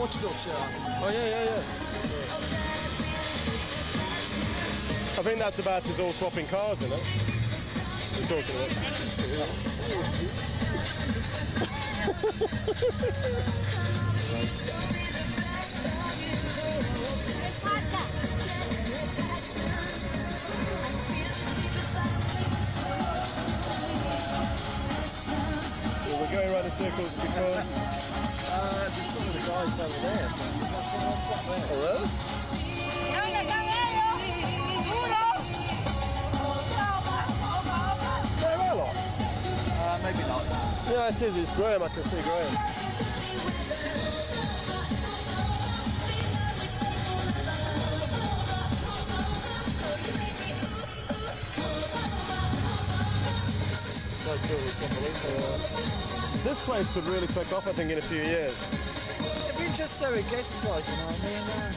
Portugal show. Oh yeah. I think that's about us all swapping cars, isn't it? We're talking about. We're going around in circles because There's some of the guys over there. What's that there? oh really? They're all off. Maybe not. Yeah, it is. It's Graham. I can see Graham. So cool, it's unbelievable. This place could really pick up, I think, in a few years. It'd be just so it gets like, you know what I mean?